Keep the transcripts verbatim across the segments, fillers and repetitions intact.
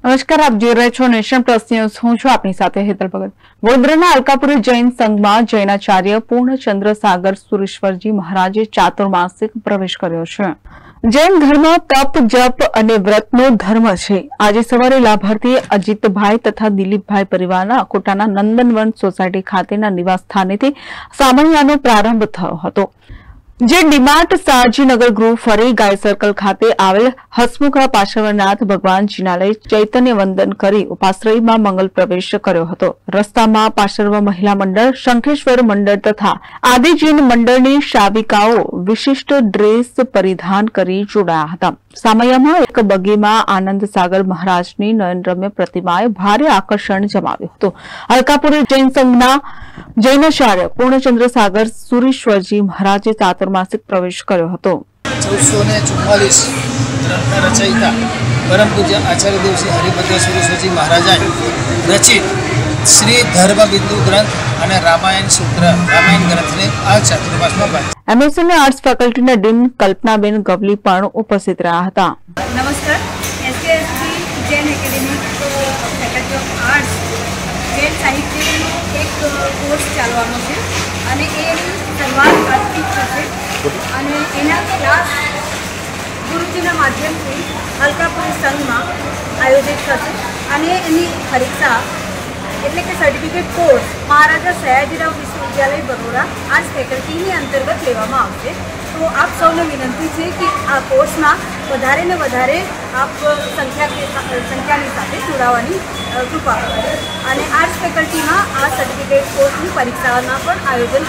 નમસ્કાર, આપ જોઈ રહ્યા છો નેશન પ્લસ ન્યૂઝ। હું છું આપની સાથે હેતલ ભગત। વડોદરાના અલકાપુરી જૈન સંઘમાં જૈનાચાર્ય પૂર્ણચંદ્ર સાગર સુરેશ્વરજી મહારાજે ચાતુર્માસિક પ્રવેશ કર્યો છે। જૈન ધર્મ તપ જપ અને વ્રતનો ધર્મ છે। આજે સવારે લાભાર્થી અજીતભાઈ તથા દિલીપભાઈ પરિવારના કોટાના નંદનવન સોસાયટી ખાતેના નિવાસ સ્થાનેથી સામૈયાનો પ્રારંભ થયો હતો, જે ડીમાર્ટ સાજીનગર ગૃહ ફરી ગાય સર્કલ ખાતે આવેલ હસમુખા પાર્શ્વનાથ ભગવાનજીના લઈ ચૈતન્ય વંદન કરી ઉપાશ્રયમાં મંગલ પ્રવેશ કર્યો હતો। રસ્તામાં પાર્શ્વ મહિલા મંડળ, શંખેશ્વર મંડળ તથા આદિ જૈન મંડળની શાવિકાઓ વિશિષ્ટ ડ્રેસ પરિધાન કરી જોડાયા હતા। સામૈયામાં એક બગીમાં આનંદ સાગર મહારાજની નયનરમ્ય પ્રતિમાએ ભારે આકર્ષણ જમાવ્યું હતું। અલકાપુરી જૈન સંઘના જૈનાચાર્ય પૂર્ણચંદ્ર સાગર સુરેશ્વરજી મહારાજે ચાતુર્માસિક પ્રવેશ કર્યો હતો। चौदह ने चौवालीस ग्रंथ रचयिता परम पूज्य आचार्य देव श्री हरिभद्र सुरेश्वरजी महाराजा रचित श्री धर्म बिंदु ग्रंथ અને રામાયણ સૂત્ર રામાયણ ગ્રંથને આ ચાતુર્માસમાં બાંધ્યો। એમએસસી આર્ટ્સ ફેકલ્ટીના ડીન કલ્પનાબેન ગવલી પણ ઉપસ્થિત રહ્યા હતા। નમસ્કાર, SKSC Jain academic faculty of arts Jain સાહિત્યનો એક કોર્સ ચાલવાનો છે અને એની શરૂઆત આજથી થશે અને એના ક્લાસ ગુરુજીના માધ્યમથી અલકાપુરી સંઘમાં આયોજિત થશે અને એની પરીક્ષા એટલે કે સર્ટિફિકેટ કોર્સ મહારાજા સયાજીરાવ વિશ્વવિદ્યાલય બરોડા આ ફેકલ્ટીની અંતર્ગત લેવામાં આવશે। તો આપ સૌને વિનંતી છે કે આ કોર્સમાં વધારે ને વધારે આપ સંખ્યા સંખ્યાની સાથે જોડાવાની કૃપા કરો અને આર્ટ્સ ફેકલ્ટીમાં આ સર્ટિફિકેટ કોર્સની પરીક્ષાના પણ આયોજન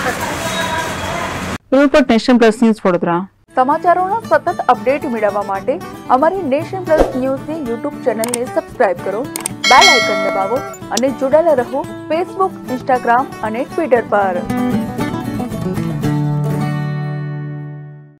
થશે। Report nation plus news Vadodara. સમાચારોના સતત અપડેટ મેળવવા માટે અમારી નેશન પ્લસ ન્યૂઝની યુટ્યુબ ચેનલને સબસ્ક્રાઇબ કરો, બેલ આઇકન દબાવો અને જોડાયેલા રહો ફેસબુક, ઇન્સ્ટાગ્રામ અને ટ્વિટર પર।